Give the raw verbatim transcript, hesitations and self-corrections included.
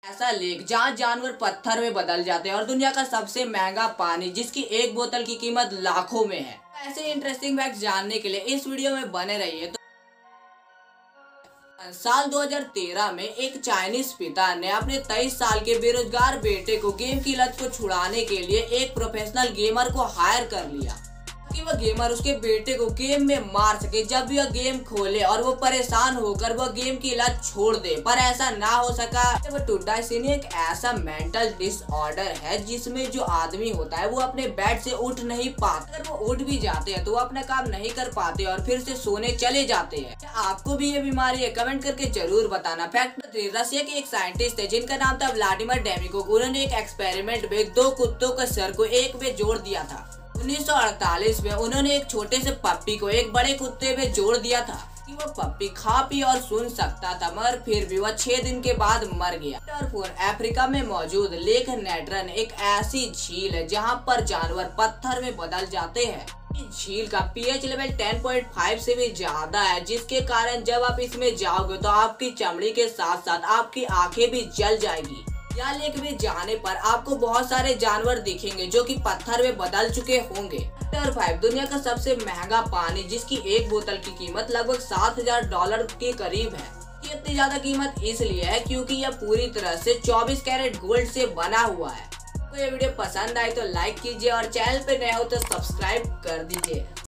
ऐसा लेक जहाँ जानवर पत्थर में बदल जाते हैं और दुनिया का सबसे महंगा पानी जिसकी एक बोतल की कीमत लाखों में है। ऐसे इंटरेस्टिंग फैक्ट जानने के लिए इस वीडियो में बने रहिए। तो साल दो हज़ार तेरह में एक चाइनीज पिता ने अपने तेईस साल के बेरोजगार बेटे को गेम की लत को छुड़ाने के लिए एक प्रोफेशनल गेमर को हायर कर लिया कि वह गेमर उसके बेटे को गेम में मार सके जब भी वह गेम खोले और वो परेशान होकर वह गेम की लत छोड़ दे, पर ऐसा ना हो सका। टुडाइसिनिया एक ऐसा मेंटल डिसऑर्डर है जिसमें जो आदमी होता है वो अपने बेड से उठ नहीं पाता। अगर वो उठ भी जाते हैं तो वो अपना काम नहीं कर पाते और फिर से सोने चले जाते हैं। क्या आपको भी ये बीमारी है? कमेंट करके जरूर बताना। फैक्ट, रसिया के एक साइंटिस्ट है जिनका नाम था व्लादिमीर डेमिकोव। उन्होंने एक एक्सपेरिमेंट में दो कुत्तों का सर को एक में जोड़ दिया था। उन्नीस सौ अड़तालीस में उन्होंने एक छोटे से पप्पी को एक बड़े कुत्ते में जोड़ दिया था कि वो पप्पी खा पी और सुन सकता था, मगर फिर भी वह छह दिन के बाद मर गया। अफ्रीका में मौजूद लेक नेट्रन एक ऐसी झील है जहां पर जानवर पत्थर में बदल जाते हैं। इस झील का पीएच लेवल दस पॉइंट पाँच से भी ज्यादा है, जिसके कारण जब आप इसमें जाओगे तो आपकी चमड़ी के साथ साथ आपकी आंखें भी जल जाएगी। यहाँ लेक में जाने पर आपको बहुत सारे जानवर दिखेंगे जो कि पत्थर में बदल चुके होंगे। नंबर फाइव, दुनिया का सबसे महंगा पानी जिसकी एक बोतल की कीमत लगभग सात हजार डॉलर के करीब है। ये इतनी ज्यादा कीमत इसलिए है क्योंकि यह पूरी तरह से चौबीस कैरेट गोल्ड से बना हुआ है। तो ये वीडियो पसंद आए तो लाइक कीजिए और चैनल पे नए हो तो सब्सक्राइब कर दीजिए।